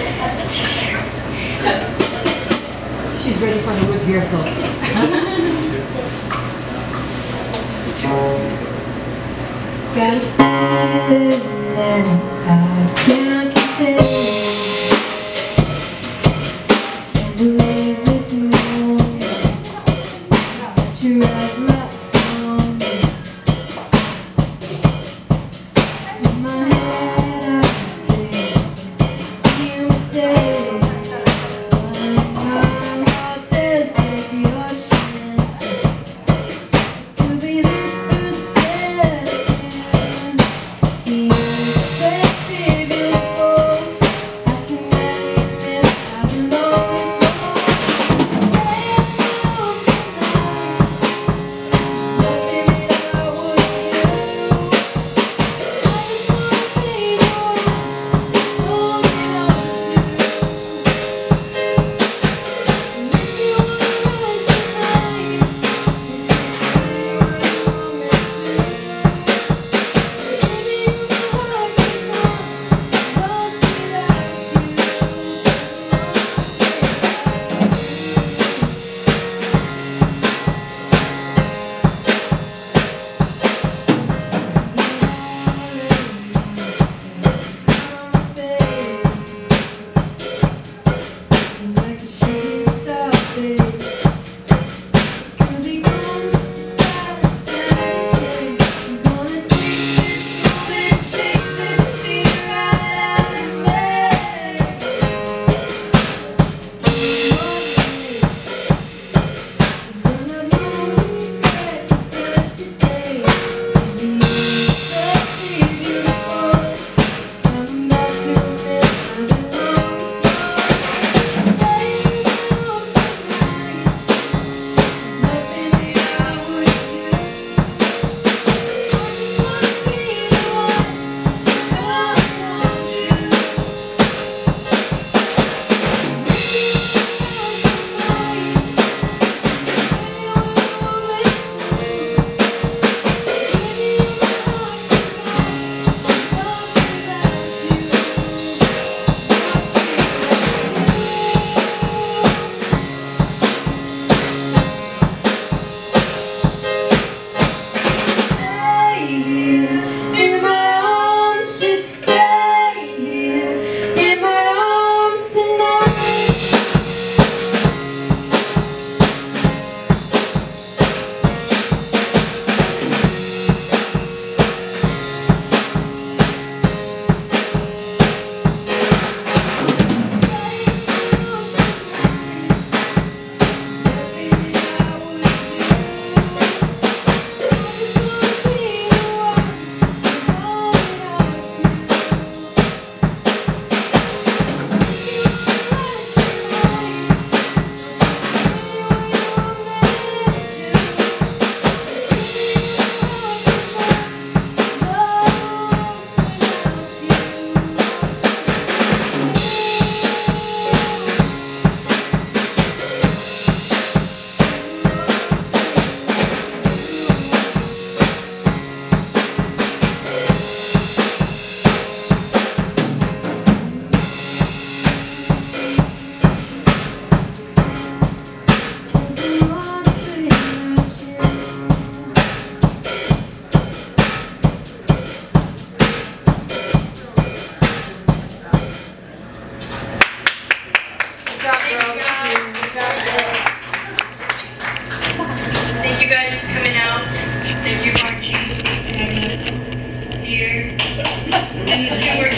She's ready for the root beer float. Got a feeling that I can't contain. Can't believe this moment that you wrap my tongue in my head. I think you say my heart says take your chances to be this first step. Thank you guys for coming out. Thank you, Archie, for having us here. And the two